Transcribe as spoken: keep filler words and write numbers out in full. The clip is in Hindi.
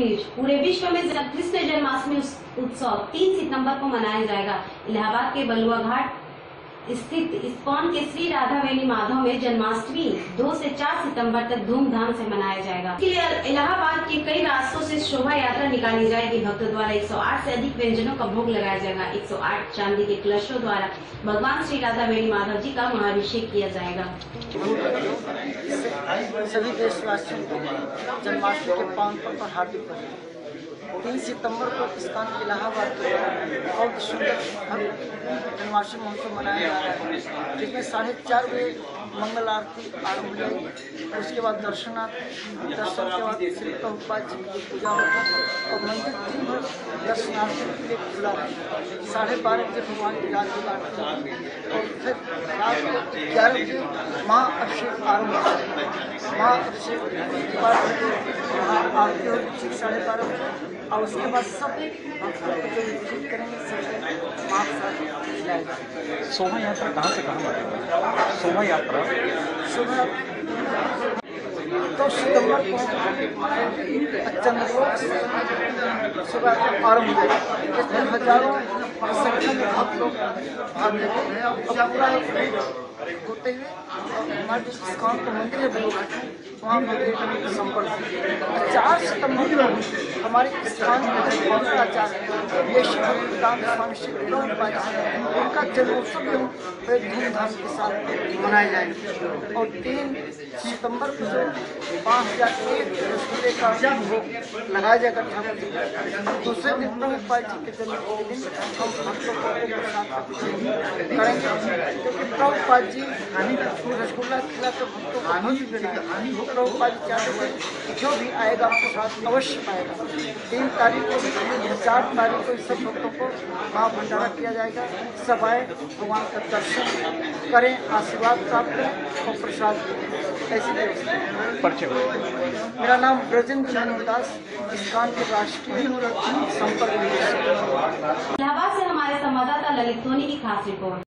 न्यूज। पूरे विश्व में कृष्ण जन्माष्टमी उत्सव तीन सितंबर को मनाया जाएगा। इलाहाबाद के बलुआ घाट स्थित इस्कॉन के श्री राधा वेणी माधव में जन्माष्टमी दो से चार सितंबर तक धूमधाम से मनाया जाएगा। इसके लिए इलाहाबाद के कई रास्तों से शोभा यात्रा निकाली जाएगी। भक्तों द्वारा एक सौ आठ से अधिक व्यंजनों का भोग लगाया जाएगा। एक सौ आठ चांदी के कलशों द्वारा भगवान श्री राधा वेणी माधव जी का महाअभिषेक किया जाएगा। सभी देशवासियों को जन्माष्टमी के पावन पर्व पर हार्दिक बधाई। तीन सितंबर को इस्कॉन इलाहाबाद में बहुत सुंदर जन्माष्टमी महोत्सव मनाया जा रहा है, जिसमें साढ़े चार बजे मंगल आरती आरम्भ हो जाएगी। उसके बाद दर्शनार्थ दर्शन के बाद श्री प्रभुपाद जी की पूजा होगा और मंदिर दिन भर दर्शनार्थियों के लिए खुला रहेगा। साढ़े बारह बजे भगवान की रात की आरती होगी और फिर रात को ग्यारह बजे महाअभिषेक आरम्भ हो जाएगा। महाअभिषेक के बाद आरती होगी ठीक साढ़े बारह बजे और उसके बाद सब भक्तों को जो विजिट करेंगे सबसे महाप्रसाद खिलाएगा। शोभा यात्रा कहाँ से कहाँ बढ़ेगा? शोभा यात्रा शोभा तो सितंबर को चंद्रलोक से सुबह आरम्भ हो जाएगी। इसमें हजारों की संख्या में भक्त लोग भाग लेते हैं और पूरा होते हुए हमारे जो इस्कॉन का मंदिर है बलुआ घाट में, वहाँ मंदिर संपर्क चार सितंबर को हमारे इस्कॉन के पवित्राचार्य ये श्री राम स्वामी श्री प्रभुपाद जी उनका जन्मोत्सव भी हम बड़े धूमधाम के साथ मनाए जाएंगे। और तीन सितंबर को जो पाँच हजार एक रसगुल्ले का भोग लगाया जाएगा ठाकुर जी का। दूसरे दिन प्रभुपाद जी के जन्म के दिन हम भक्तों को प्रसाद करेंगे, क्योंकि प्रभुपाद जी रसगुल्ला खिलाकर भक्तों को बहुत मिलेगा। प्रभुपाद जी चाहते थे जो भी आएगा प्रसाद अवश्य पाएगा। तीन तारीख को चार तारीख को सब भक्तों को वहाँ भंडारा किया जाएगा। सब आए भगवान का दर्शन करें, आशीर्वाद प्राप्त करें और प्रसाद ऐसी व्यवस्था। मेरा नाम ब्रजेंद्र दास, इस्कॉन के राष्ट्रीय संपर्क। इलाहाबाद से हमारे संवाददाता ललित सोनी की खास रिपोर्ट।